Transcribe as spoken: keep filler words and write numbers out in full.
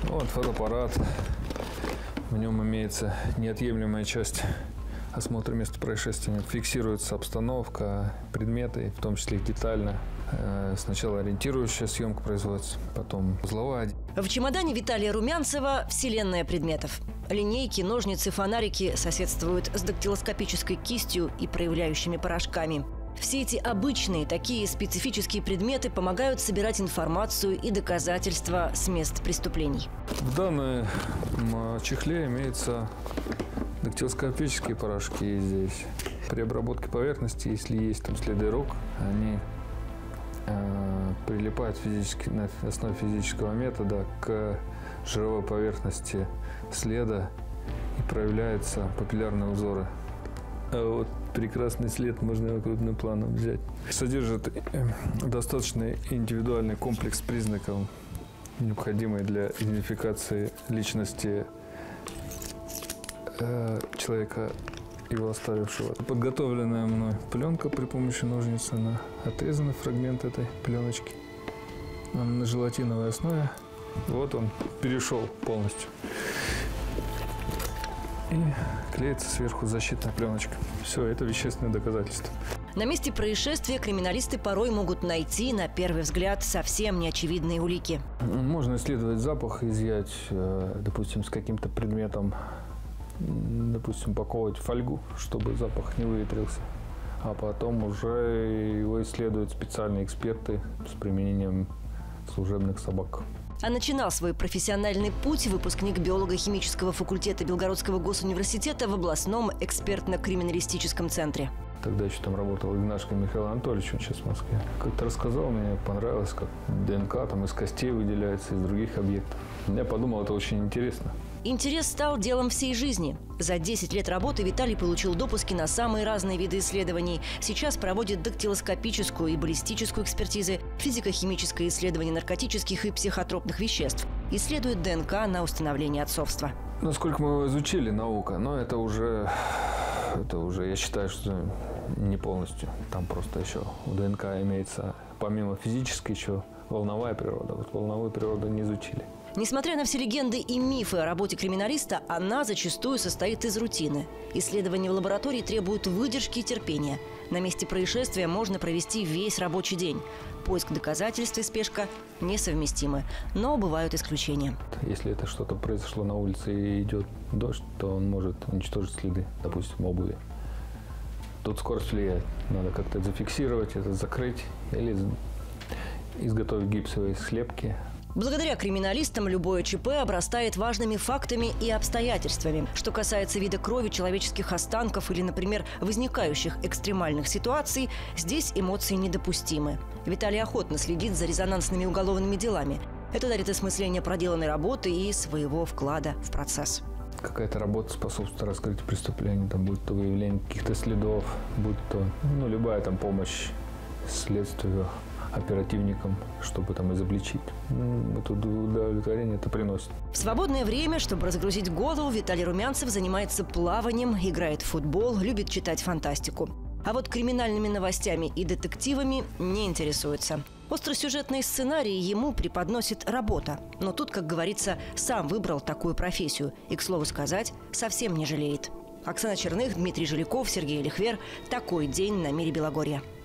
Вот фотоаппарат. В нем имеется неотъемлемая часть осмотра места происшествия. Фиксируется обстановка, предметы, в том числе их детально. Сначала ориентирующая съемка производится, потом узловая. В чемодане Виталия Румянцева вселенная предметов. Линейки, ножницы, фонарики соседствуют с дактилоскопической кистью и проявляющими порошками. Все эти обычные, такие специфические предметы помогают собирать информацию и доказательства с мест преступлений. В данном чехле имеются дактилоскопические порошки здесь. При обработке поверхности, если есть там следы рук, они э, прилипают физически, на основе физического метода к жировой поверхности следа и проявляются папиллярные узоры. А вот прекрасный след можно его крупным планом взять. Содержит достаточно индивидуальный комплекс признаков, необходимый для идентификации личности э, человека, его оставившего. Подготовленная мной пленка при помощи ножниц, она отрезанный фрагмент этой пленочки. Он на желатиновой основе. Вот он перешел полностью. И клеится сверху защитная пленочка. Все, это вещественное доказательство. На месте происшествия криминалисты порой могут найти, на первый взгляд, совсем неочевидные улики. Можно исследовать запах, изъять, допустим, с каким-то предметом, допустим, упаковывать фольгу, чтобы запах не выветрился. А потом уже его исследуют специальные эксперты с применением служебных собак. А начинал свой профессиональный путь выпускник биолого-химического факультета Белгородского госуниверситета в областном экспертно-криминалистическом центре. Тогда еще там работал Игнашко Михаил Анатольевич, он сейчас в Москве. Как-то рассказал, мне понравилось, как ДНК там из костей выделяется, из других объектов. Я подумал, это очень интересно. Интерес стал делом всей жизни. За десять лет работы Виталий получил допуски на самые разные виды исследований. Сейчас проводит дактилоскопическую и баллистическую экспертизы, физико-химическое исследование наркотических и психотропных веществ. Исследует ДНК на установление отцовства. Насколько мы его изучили, наука, но это уже, это уже, я считаю, что не полностью. Там просто еще у ДНК имеется, помимо физической, еще волновая природа. Вот волновую природу не изучили. Несмотря на все легенды и мифы о работе криминалиста, она зачастую состоит из рутины. Исследования в лаборатории требуют выдержки и терпения. На месте происшествия можно провести весь рабочий день. Поиск доказательств и спешка несовместимы, но бывают исключения. Если это что-то произошло на улице и идет дождь, то он может уничтожить следы, допустим, обуви. Тут скорость влияет. Надо как-то зафиксировать это, закрыть или изготовить гипсовые слепки. Благодаря криминалистам любое ЧП обрастает важными фактами и обстоятельствами. Что касается вида крови, человеческих останков или, например, возникающих экстремальных ситуаций, здесь эмоции недопустимы. Виталий охотно следит за резонансными уголовными делами. Это дарит осмысление проделанной работы и своего вклада в процесс. Какая-то работа способствует раскрытию преступления, там, будь то выявление каких-то следов, будь то ну, любая там помощь следствию, оперативникам, чтобы там изобличить. Это удовлетворение это приносит. В свободное время, чтобы разгрузить голову, Виталий Румянцев занимается плаванием, играет в футбол, любит читать фантастику. А вот криминальными новостями и детективами не интересуется. Остросюжетные сценарии ему преподносит работа. Но тут, как говорится, сам выбрал такую профессию. И, к слову сказать, совсем не жалеет. Оксана Черных, Дмитрий Жиляков, Сергей Лихвер. Такой день на Мире Белогорья.